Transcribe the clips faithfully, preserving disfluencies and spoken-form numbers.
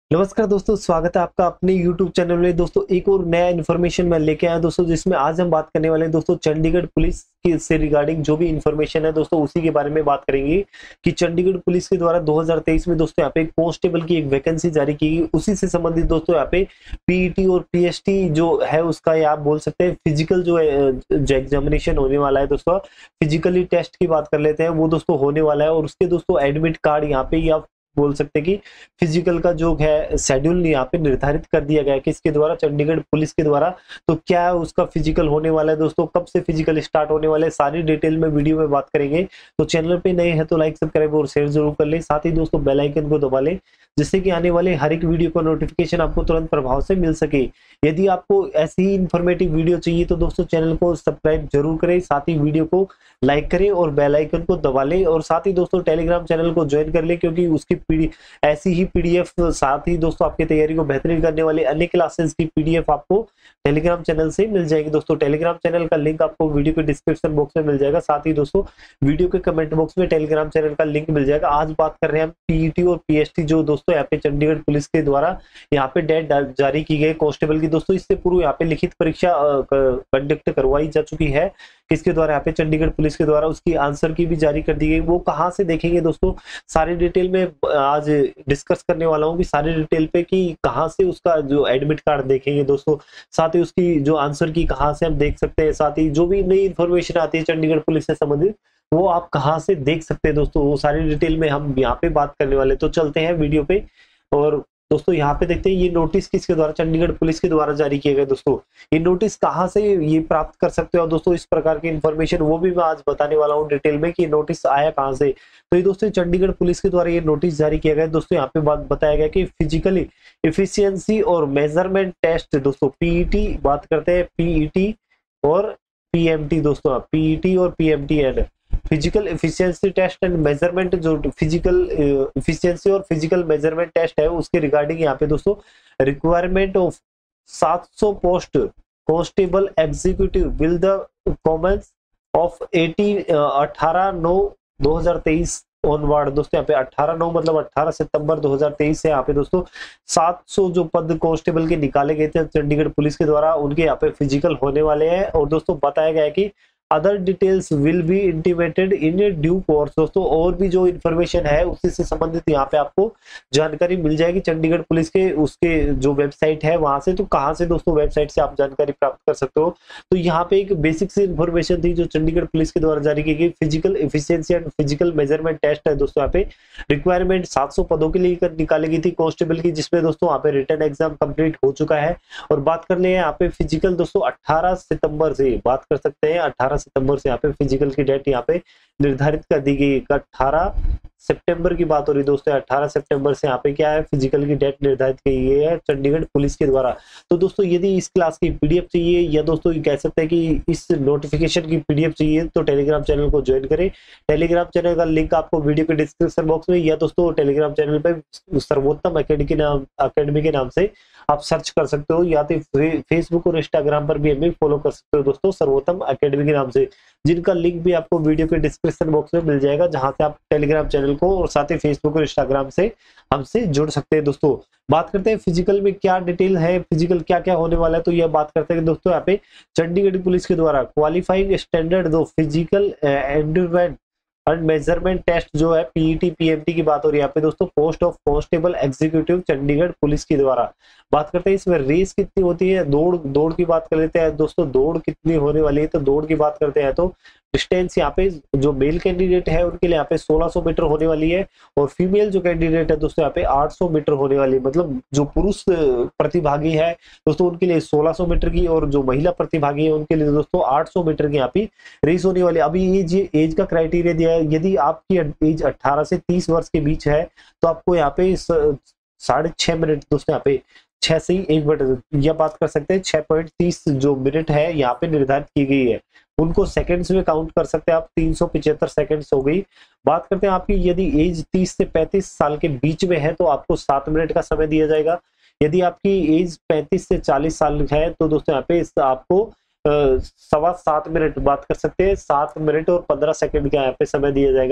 नमस्कार दोस्तों, स्वागत है आपका अपने यूट्यूब चैनल में। दोस्तों एक और नया इन्फॉर्मेशन मैं लेके आया दोस्तों, जिसमें आज हम बात करने वाले हैं दोस्तों चंडीगढ़ पुलिस की से रिगार्डिंग जो भी इन्फॉर्मेशन है दोस्तों उसी के बारे में बात करेंगे कि चंडीगढ़ पुलिस के द्वारा दो हज़ार तेईस में दोस्तों यहाँ पे कांस्टेबल की एक वैकेंसी जारी की गई। उसी से संबंधित दोस्तों यहाँ पे पीईटी और पीएसटी जो है उसका ये आप बोल सकते हैं फिजिकल जो है जो एग्जामिनेशन होने वाला है दोस्तों, फिजिकली टेस्ट की बात कर लेते हैं, वो दोस्तों होने वाला है। और उसके दोस्तों एडमिट कार्ड यहाँ पे या बोल सकते हैं कि फिजिकल का जो है शेड्यूल यहाँ पे निर्धारित कर दिया गया है किसके द्वारा, चंडीगढ़ पुलिस के द्वारा। तो क्या है उसका फिजिकल होने वाला है दोस्तों, कब से फिजिकल स्टार्ट होने वाले, सारी डिटेल में वीडियो में बात करेंगे। तो चैनल पे नए हैं तो लाइक सब्सक्राइब और शेयर जरूर कर लें, साथ ही दोस्तों बेल आइकन को दबा लें जिससे कि आने वाले हर एक वीडियो का नोटिफिकेशन आपको तुरंत प्रभाव से मिल सके। यदि आपको ऐसी ही इंफॉर्मेटिव वीडियो चाहिए तो दोस्तों चैनल को सब्सक्राइब जरूर करें, साथ ही वीडियो को लाइक करें और बेल आइकन को दबा लें। और साथ ही दोस्तों टेलीग्राम चैनल को ज्वाइन कर लें, क्योंकि उसकी पीडी ऐसी ही पीडीएफ, साथ ही दोस्तों आपकी तैयारी को बेहतरीन करने वाली अन्य क्लासेस की पीडीएफ आपको टेलीग्राम चैनल से मिल जाएगी। दोस्तों टेलीग्राम चैनल का लिंक आपको वीडियो के डिस्क्रिप्शन बॉक्स में मिल जाएगा, साथ ही दोस्तों वीडियो के कमेंट बॉक्स में टेलीग्राम चैनल का लिंक मिल जाएगा। आज बात कर रहे हैं हम पीईटी और पीएसटी जो दोस्तों यहाँ पे चंडीगढ़ पुलिस के द्वारा यहाँ पे डेट जारी की गई कांस्टेबल की। दोस्तों इससे पूर्व यहाँ पे लिखित परीक्षा कंडक्ट करवाई जा चुकी है किसके द्वारा, यहाँ पे चंडीगढ़ पुलिस के द्वारा। उसकी आंसर की भी जारी कर दी गई। वो कहाँ से देखेंगे दोस्तों, सारी डिटेल में आज डिस्कस करने वाला हूँ कि सारी डिटेल पे कि कहाँ से उसका जो एडमिट कार्ड देखेंगे दोस्तों, साथ ही उसकी जो आंसर की कहाँ से हम देख सकते हैं, साथ ही जो भी नई इन्फॉर्मेशन आती है चंडीगढ़ पुलिस से संबंधित वो आप कहाँ से देख सकते हैं दोस्तों, वो सारी डिटेल में हम यहाँ पे बात करने वाले। तो चलते हैं वीडियो पे और दोस्तों यहाँ पे देखते हैं ये नोटिस किसके द्वारा, चंडीगढ़ पुलिस के द्वारा जारी किया गया। दोस्तों ये नोटिस कहाँ से ये प्राप्त कर सकते हो दोस्तों, इस प्रकार की इन्फॉर्मेशन वो भी मैं आज बताने वाला हूँ डिटेल में कि नोटिस आया कहाँ से। तो ये दोस्तों चंडीगढ़ पुलिस के द्वारा ये नोटिस जारी किया गया दोस्तों। यहाँ पे बात बताया गया कि फिजिकली एफिशिएंसी और मेजरमेंट टेस्ट दोस्तों, पीईटी बात करते हैं, पीईटी और पीएमटी दोस्तों, पीईटी और PMT and physical efficiency test and measurement, जो फिजिकल एफिशिएंसी और फिजिकल मेजरमेंट टेस्ट है उसके रिगार्डिंग यहाँ पे दोस्तों रिक्वायरमेंट ऑफ सात सौ post constable executive will the commons of अठारह अठारह नौ दो हज़ार तेईस ऑनवर्ड। दोस्तों यहाँ पे अठारह नौ मतलब अठारह सितंबर दो हज़ार तेईस से यहाँ पे दोस्तों सात सौ जो पद कांस्टेबल के निकाले गए थे चंडीगढ़ पुलिस के द्वारा, उनके यहाँ पे फिजिकल होने वाले हैं। और दोस्तों बताया गया है कि other details will be intimated in a due course. दोस्तों और भी जो इन्फॉर्मेशन है उसी से संबंधित यहाँ पे आपको जानकारी मिल जाएगी चंडीगढ़ पुलिस के उसके जो वेबसाइट है वहां से। तो कहाँ से दोस्तों, वेबसाइट से आप जानकारी प्राप्त कर सकते हो। तो यहाँ पे एक बेसिक सी इन्फॉर्मेशन थी जो चंडीगढ़ पुलिस के द्वारा जारी की गई, physical efficiency and physical measurement test है दोस्तों। यहाँ पे रिक्वायरमेंट सात सौ पदों के लिए निकाली गई थी कांस्टेबल की, जिसमें दोस्तों यहाँ पे रिटन एग्जाम कंप्लीट हो चुका है। और बात कर ले यहाँ पे फिजिकल दोस्तों अठारह सितंबर से बात कर सकते हैं, अठारह सितंबर से यहाँ पे फिजिकल की डेट यहाँ पे निर्धारित कर दी गई। अठारह सितंबर की बात हो रही दोस्तों, अठारह सितंबर से यहाँ पे क्या है फिजिकल की डेट निर्धारित की गई है चंडीगढ़ पुलिस के द्वारा। तो दोस्तों यदि इस क्लास की पीडीएफ चाहिए या दोस्तों ये कह सकते हैं कि इस नोटिफिकेशन की पीडीएफ चाहिए तो टेलीग्राम चैनल को ज्वाइन करें। टेलीग्राम चैनल का लिंक आपको वीडियो के डिस्क्रिप्शन बॉक्स में या दोस्तों टेलीग्राम चैनल पे सर्वोत्तम अकेडमी के नाम अकेडमी के नाम से आप सर्च कर सकते हो, या तो फेसबुक और इंस्टाग्राम पर भी हमें फॉलो कर सकते हो दोस्तों सर्वोत्तम अकेडमी के नाम से, जिनका लिंक भी आपको वीडियो के डिस्क्रिप्शन बॉक्स में मिल जाएगा, जहां से आप टेलीग्राम चैनल को और साथ ही फेसबुक और इंस्टाग्राम से हमसे जुड़ सकते हैं। दोस्तों बात करते हैं फिजिकल में क्या डिटेल है, फिजिकल क्या क्या होने वाला है। तो यह बात करते हैं दोस्तों यहाँ पे चंडीगढ़ पुलिस के द्वारा क्वालिफाइंग स्टैंडर्ड दो physical endowment and measurement test जो है पीईटी पीएमटी की बात हो रही है यहाँ पे दोस्तों, post of constable executive Chandigarh police के द्वारा। बात करते हैं इसमें रेस कितनी होती है, दौड़ दौड़ की बात कर लेते हैं दोस्तों, दौड़ कितनी होने वाली है। तो दौड़ की बात करते हैं तो डिस्टेंस यहाँ पे जो मेल कैंडिडेट है उनके लिए यहाँ पे सोलह सौ मीटर होने वाली है, और फीमेल जो कैंडिडेट है दोस्तों यहाँ पे आठ सौ मीटर होने वाली है। मतलब जो पुरुष प्रतिभागी है दोस्तों उनके लिए सोलह सौ मीटर की, और जो महिला प्रतिभागी है उनके लिए दोस्तों आठ सौ मीटर की यहाँ पे रेस होने वाली है। अभी एज एज का क्राइटेरिया दिया है, यदि आपकी एज अट्ठारह से तीस वर्ष के बीच है तो आपको यहाँ पे साढ़े छह मिनट दोस्तों यहाँ पे छह से ही एक मिनट यह बात कर सकते हैं, छह पॉइंट तीस जो मिनट है यहाँ पे निर्धारित की गई है, उनको सेकंड्स में काउंट कर सकते हैं आप, तीन सौ पिछहत्तर सेकंड्स हो गई। बात करते हैं आपकी यदि एज तीस से पैंतीस साल के बीच में है तो आपको सात मिनट का समय दिया जाएगा। यदि आपकी एज पैंतीस से चालीस साल है तो दोस्तों यहाँ पे आपको सवा सात मिनट बात कर सकते हैं, सात मिनट और पंद्रह सेकंड का यहाँ पे समय दिया जाएगा।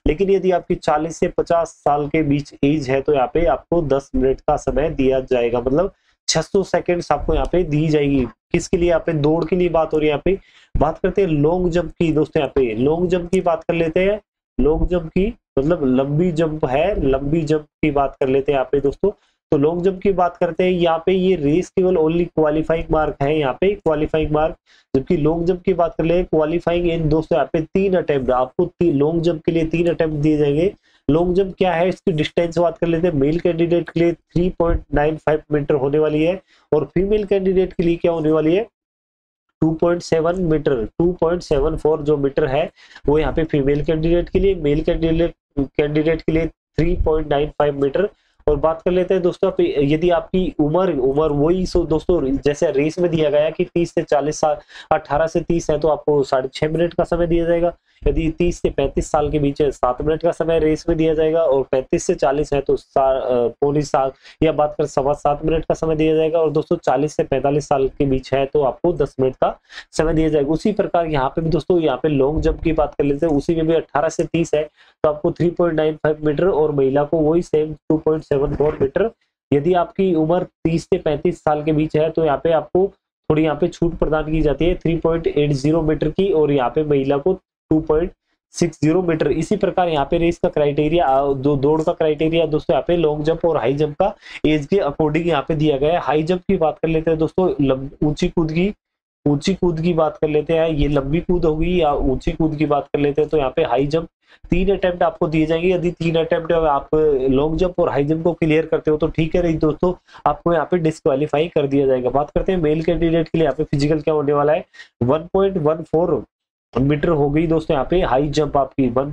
लेकिन यदि आपकी चालीस से पचास साल के बीच एज है तो यहाँ पे आपको दस मिनट का समय दिया जाएगा, मतलब छह सौ सेकंड्स आपको यहाँ पे दी जाएगी। किसके लिए? यहाँ पे दौड़ के लिए बात हो रही है। यहाँ पे बात करते हैं लॉन्ग जंप की दोस्तों। यहाँ पे लॉन्ग जंप की बात कर लेते हैं। लॉन्ग जंप की मतलब लंबी जंप है, लंबी जंप की बात कर लेते हैं यहाँ पे दोस्तों। तो लॉन्ग जंप की बात करते हैं, यहाँ पे ये रेस केवल ओनली क्वालिफाइंग मार्क है, यहाँ पे क्वालिफाइंग मार्क। जबकि लॉन्ग जंप की बात कर ले क्वालिफाइंग इन दोस्तों यहाँ पे तीन अटेम्प्ट, आपको लॉन्ग जंप के लिए तीन अटेम्प्ट दिए जाएंगे। लॉन्ग जंप क्या है, इसकी डिस्टेंस बात कर लेते हैं। मेल कैंडिडेट के लिए three point nine five metre होने वाली है और फीमेल कैंडिडेट के लिए क्या होने वाली है, two point seven metre, two point seven four जो मीटर है वो यहाँ पे फीमेल कैंडिडेट के लिए, मेल कैंडिडेट कैंडिडेट के लिए three point nine five metre. और बात कर लेते हैं दोस्तों, यदि आपकी उम्र उम्र वही सो दोस्तों जैसे रेस में दिया गया कि तीस से चालीस साल, अठारह से तीस है तो आपको साढ़े छह मिनट का समय दिया जाएगा। यदि तीस से पैंतीस साल के बीच है सात मिनट का समय रेस में दिया जाएगा, और पैंतीस से चालीस है तो पौनी सात या बात कर सवा सात मिनट का समय दिया जाएगा। और दोस्तों चालीस से पैंतालीस साल के बीच है तो आपको दस मिनट का समय दिया जाएगा। उसी प्रकार यहाँ पे भी दोस्तों, यहाँ पे लॉन्ग जंप की बात कर लेते हैं, उसी में भी अठारह से तीस है तो आपको three point nine five metre और महिला को वही same two point seven four metre. यदि आपकी उम्र तीस से पैंतीस साल के बीच है तो यहाँ पे आपको थोड़ी यहाँ पे छूट प्रदान की जाती है three point eight zero metre की, और यहाँ पे महिला को two point six zero metre. इसी प्रकार यहाँ पे रेस का क्राइटेरिया, दो दौड़ का क्राइटेरिया दोस्तों यहाँ पे लॉन्ग जंप और हाई जंप का एज के अकॉर्डिंग यहाँ पे दिया गया है। हाई जंप की बात कर लेते हैं दोस्तों, ऊंची कूद की ऊंची कूद की बात कर लेते हैं, ये लंबी कूद होगी या ऊंची कूद की बात कर लेते हैं तो यहाँ पे हाई जंप तीन अटेम्प्ट आपको दिए जाएंगे। यदि तीन अटेम्प्ट आप लॉन्ग जंप और हाई जंप को क्लियर करते हो तो ठीक है, नहीं दोस्तों आपको यहाँ पे डिस्क्वालीफाई कर दिया जाएगा। बात करते हैं मेल कैंडिडेट के लिए, यहाँ पे फिजिकल क्या होने वाला है, one point one four metre हो गई दोस्तों यहाँ पे हाई जंप आपकी one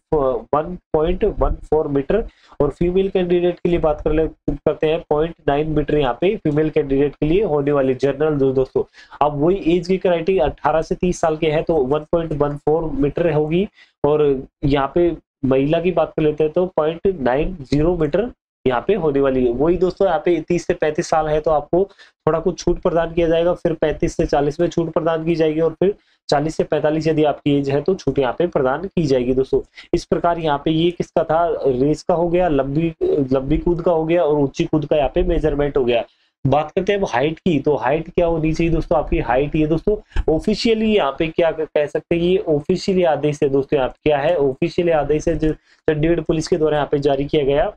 point one four metre, और फीमेल कैंडिडेट के लिए बात कर ले करते हैं पॉइंट नाइन मीटर यहाँ पे फीमेल कैंडिडेट के लिए होने वाली जनरल दो दोस्तों। अब वही एज की क्राइटेरिया अठारह से तीस साल के हैं तो one point one four metre होगी, और यहाँ पे महिला की बात कर लेते हैं तो पॉइंट नाइन जीरो मीटर यहाँ पे होने वाली है। वही दोस्तों यहाँ पे तीस से पैंतीस साल है तो आपको थोड़ा कुछ छूट प्रदान किया जाएगा, फिर पैंतीस से चालीस में छूट प्रदान की जाएगी, और फिर चालीस से पैंतालीस यदि आपकी एज है तो छूट यहाँ पे प्रदान की जाएगी दोस्तों। इस प्रकार यहाँ पे ये किसका था, रेस का हो गया, लंबी लंबी कूद का हो गया, और ऊंची कूद का यहाँ पे मेजरमेंट हो गया। बात करते हैं अब हाइट की, तो हाइट क्या होनी चाहिए दोस्तों, आपकी हाइट ये दोस्तों ऑफिशियली यहाँ पे क्या कह सकते हैं, ये ऑफिशियली आदेश है दोस्तों। यहाँ क्या है, ऑफिशियली आदेश है जो चंडीगढ़ पुलिस के द्वारा यहाँ पे जारी किया गया।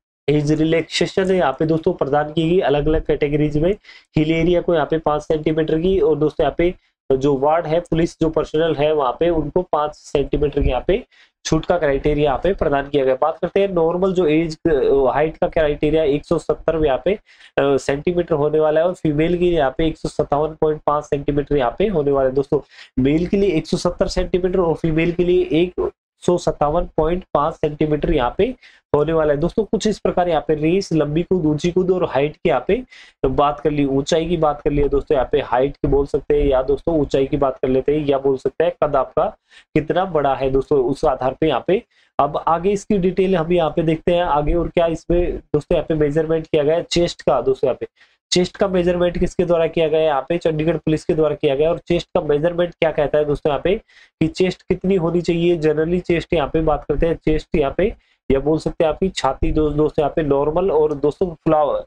एज रिलैक्सेशन है यहाँ पे दोस्तों प्रदान की गई अलग अलग कैटेगरीज में। हिल एरिया को यहाँ पे पांच सेंटीमीटर की, और दोस्तों यहाँ पे जो वार्ड है पुलिस जो पर्सनल है वहाँ पे उनको पांच सेंटीमीटर की यहाँ पे छूट का क्राइटेरिया यहाँ पे प्रदान किया गया। बात करते हैं नॉर्मल जो एज हाइट का क्राइटेरिया एक सौ सत्तर यहाँ पे सेंटीमीटर होने वाला है, और फीमेल के लिए यहाँ पे एक सौ सत्तावन पॉइंट पांच सेंटीमीटर यहाँ पे होने वाला है दोस्तों। मेल के लिए एक सौ सत्तर सेंटीमीटर और फीमेल के लिए एक सौ सत्तावन पॉइंट पांच सेंटीमीटर यहाँ पे होने वाला है दोस्तों। कुछ इस प्रकार यहाँ पे रेस, लंबी कूद, ऊंची कूद और हाइट की यहाँ पे बात कर ली। ऊंचाई की बात कर ली है दोस्तों, यहाँ पे हाइट की बोल सकते हैं या दोस्तों ऊंचाई की बात कर लेते हैं, या बोल सकते हैं कद आपका कितना बड़ा है दोस्तों, उस आधार पे यहाँ पे। अब आगे इसकी डिटेल हम यहाँ पे देखते हैं आगे, और क्या इसमें दोस्तों यहाँ पे मेजरमेंट किया गया है चेस्ट का दोस्तों। यहाँ पे चेस्ट का मेजरमेंट किसके द्वारा किया गया है, यहाँ पे चंडीगढ़ पुलिस के द्वारा किया गया। और चेस्ट का मेजरमेंट क्या कहता है दोस्तों यहाँ पे कि चेस्ट कितनी होनी चाहिए, जनरली चेस्ट यहाँ पे बात करते हैं, चेस्ट यहाँ पे या बोल सकते हैं आपकी छाती दो, दोस्तों यहाँ पे नॉर्मल और दोस्तों फ्लावर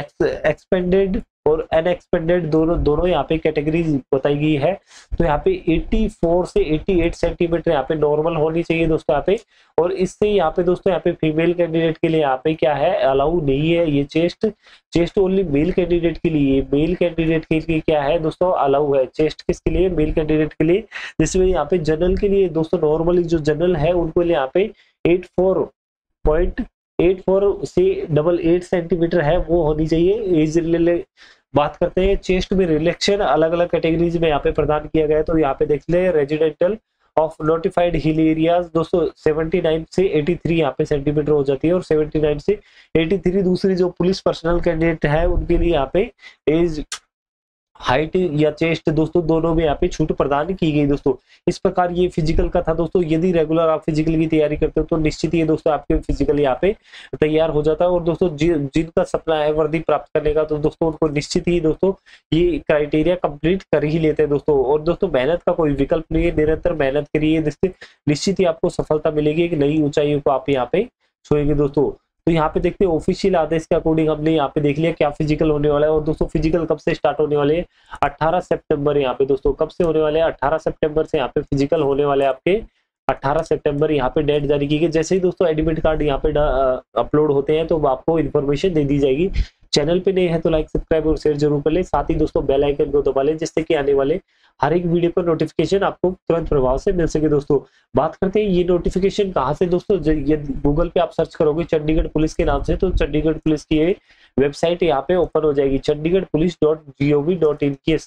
एक्सपेंडेड और अनएक्सपेंडेड दोनों दोनों यहाँ पे कैटेगरी बताई गई है। तो यहाँ पे चौरासी से अठासी सेंटीमीटर यहाँ पे नॉर्मल होनी चाहिए दोस्तों यहाँ पे, और इससे यहाँ पे दोस्तों यहाँ पे फीमेल कैंडिडेट के लिए यहाँ पे क्या है, अलाउ नहीं है ये chest. Chest only male candidate के लिए, मेल कैंडिडेट के लिए क्या है दोस्तों अलाउ है चेस्ट। किसके लिए, मेल कैंडिडेट के लिए। जिसमें यहाँ पे जनरल के लिए दोस्तों नॉर्मली जो जनरल है उनको लिए यहाँ पे eight four point eight four से डबल एट सेंटीमीटर है वो होनी चाहिए एज रिलेटेड। बात करते हैं चेस्ट में रिलैक्सेशन अलग अलग कैटेगरीज में यहाँ पे प्रदान किया गया है। तो यहाँ पे देख ले residential of notified hill areas दोस्तों उन्यासी से तिरासी यहाँ पे सेंटीमीटर हो जाती है, और उन्यासी से तिरासी दूसरी जो पुलिस पर्सनल कैंडिडेट है उनके लिए यहाँ पे एज हाइट या चेस्ट दोस्तों दोनों में यहाँ पे छूट प्रदान की गई दोस्तों। इस प्रकार ये फिजिकल का था दोस्तों। यदि रेगुलर आप फिजिकल की तैयारी करते हो तो निश्चित ही दोस्तों आपके फिजिकल यहाँ पे तैयार हो जाता है। और दोस्तों जि, जिनका सपना है वर्दी प्राप्त करने का तो दोस्तों उनको निश्चित ही दोस्तों ये क्राइटेरिया कंप्लीट कर ही लेते हैं दोस्तों। और दोस्तों मेहनत का कोई विकल्प नहीं है, निरंतर मेहनत करिए, जिससे निश्चित ही आपको सफलता मिलेगी, एक नई ऊंचाइयों को आप यहाँ पे छुएंगे दोस्तों। तो यहाँ पे देखते हैं ऑफिशियल आदेश के अकॉर्डिंग हमने यहाँ पे देख लिया क्या फिजिकल होने वाला है। और दोस्तों फिजिकल कब से स्टार्ट होने वाले हैं, अठारह सितंबर यहाँ पे दोस्तों कब से होने वाले हैं, अठारह सितंबर से यहाँ पे फिजिकल होने वाले हैं आपके। अठारह सितंबर यहाँ पे डेट जारी की गई। जैसे ही दोस्तों एडमिट कार्ड यहाँ पे अपलोड होते हैं तो आपको इन्फॉर्मेशन दे दी जाएगी। चैनल पे नए हैं तो लाइक सब्सक्राइब और शेयर जरूर कर ले, साथ ही दोस्तों बेल आइकन को दबा लें जिससे कि आने वाले हर एक वीडियो का नोटिफिकेशन आपको तुरंत प्रभाव से मिल सके दोस्तों। बात करते हैं ये नोटिफिकेशन कहाँ से दोस्तों, ये गूगल पे आप सर्च करोगे चंडीगढ़ पुलिस के नाम से तो चंडीगढ़ पुलिस की ये वेबसाइट यहाँ पे ओपन हो जाएगी। Chandigarh police dot G O V dot in की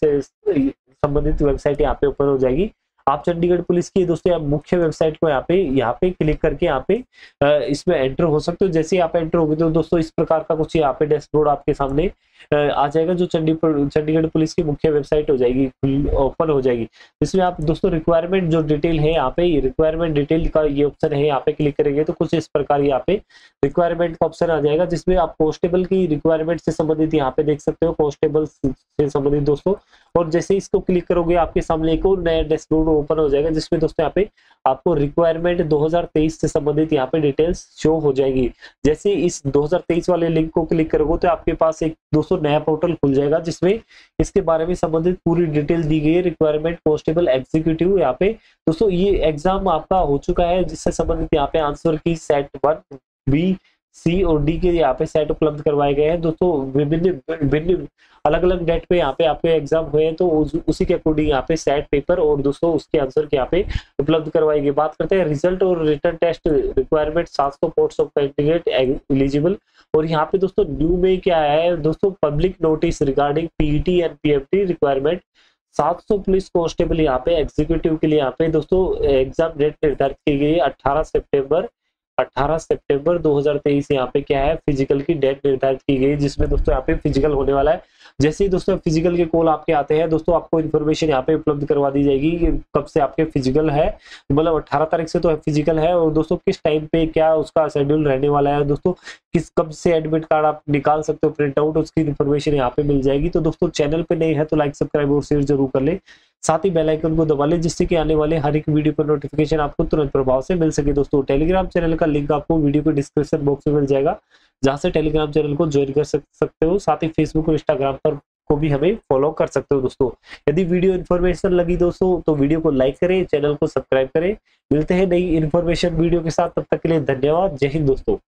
संबंधित वेबसाइट यहाँ पे ओपन हो जाएगी। आप चंडीगढ़ पुलिस की दोस्तों आप मुख्य वेबसाइट को यहाँ पे यहाँ पे क्लिक करके यहाँ पे इसमें एंटर हो सकते हो। जैसे ही आप एंटर होगे तो दोस्तों इस प्रकार का कुछ यहाँ पे डैशबोर्ड आपके सामने आ जाएगा, जो चंडीगढ़ चंडीगढ़ पुलिस की मुख्य वेबसाइट हो जाएगी, ओपन हो जाएगी। इसमें आप दोस्तों रिक्वायरमेंट जो डिटेल है यहाँ पे रिक्वायरमेंट डिटेल का ये ऑप्शन है, यहाँ पे क्लिक करेंगे तो कुछ इस प्रकार यहाँ पे रिक्वायरमेंट का ऑप्शन आ जाएगा, जिसमें आप कांस्टेबल की रिक्वायरमेंट से संबंधित यहाँ पे देख सकते हो, कांस्टेबल से संबंधित दोस्तों। और जैसे इसको क्लिक करोगे आपके सामने एक और नया डैशबोर्ड ओपन हो जाएगा, जिसमें दोस्तों यहाँ पे आपको रिक्वायरमेंट दो हज़ार तेईस से संबंधित यहाँ पे डिटेल्स शो हो जाएगी। जैसे इस दो हज़ार तेईस वाले लिंक को क्लिक करोगे तो आपके पास एक दोस्तों नया पोर्टल खुल जाएगा, जिसमें इसके बारे में संबंधित पूरी डिटेल दी गई है। रिक्वायरमेंट कांस्टेबल एग्जीक्यूटिव यहाँ पे दोस्तों ये एग्जाम आपका हो चुका है, जिससे संबंधित यहाँ पे आंसर की सेट वन बी सी और डी के यहाँ पे सेट उपलब्ध करवाए गए हैं दोस्तों। विभिन्न विभिन्न अलग अलग डेट पे यहाँ पे आपके एग्जाम हुए हैं तो उस, उसी के अकॉर्डिंग यहाँ पे सेट पेपर और दोस्तों उसके आंसर के यहाँ पे उपलब्ध करवाई गई। बात करते हैं रिजल्ट और रिटर्न टेस्ट रिक्वायरमेंट सात सौ पोस्ट ऑफ कैंडिडेट एलिजिबल। और यहाँ पे दोस्तों न्यू में क्या है दोस्तों, public notice regarding PET and PFT requirement सात सौ पुलिस कांस्टेबल यहाँ पे एग्जीक्यूटिव के लिए यहाँ पे दोस्तों एग्जाम डेट निर्धारित की गई है अठारह सितंबर अठारह सितंबर दो हज़ार तेईस। यहाँ पे क्या है फिजिकल की डेट निर्धारित की गई, जिसमें दोस्तों यहाँ पे फिजिकल होने वाला है। जैसे ही दोस्तों फिजिकल के कॉल आपके आते हैं दोस्तों आपको इन्फॉर्मेशन यहाँ पे उपलब्ध करवा दी जाएगी कि कब से आपके फिजिकल है, मतलब अठारह तारीख से तो फिजिकल है और दोस्तों किस टाइम पे क्या उसका शेड्यूल रहने वाला है, दोस्तों किस कब से एडमिट कार्ड आप निकाल सकते हो प्रिंट आउट, उसकी इन्फॉर्मेशन यहाँ पे मिल जाएगी। तो दोस्तों चैनल पे नहीं है तो लाइक सब्सक्राइब और शेयर जरूर कर ले, साथ ही बेल आइकन को दबा ले जिससे कि आने वाले हर एक वीडियो पर नोटिफिकेशन आपको तुरंत प्रभाव से मिल सके। दोस्तों टेलीग्राम चैनल का लिंक आपको वीडियो के डिस्क्रिप्शन बॉक्स में मिल जाएगा, जहां से टेलीग्राम चैनल को ज्वाइन कर सकते हो। साथ ही फेसबुक और इंस्टाग्राम पर को भी हमें फॉलो कर सकते हो दोस्तों। यदि वीडियो इन्फॉर्मेशन लगी दोस्तों तो वीडियो को लाइक करें, चैनल को सब्सक्राइब करें। मिलते हैं नई इन्फॉर्मेशन वीडियो के साथ, तब तक के लिए धन्यवाद। जय हिंद दोस्तों।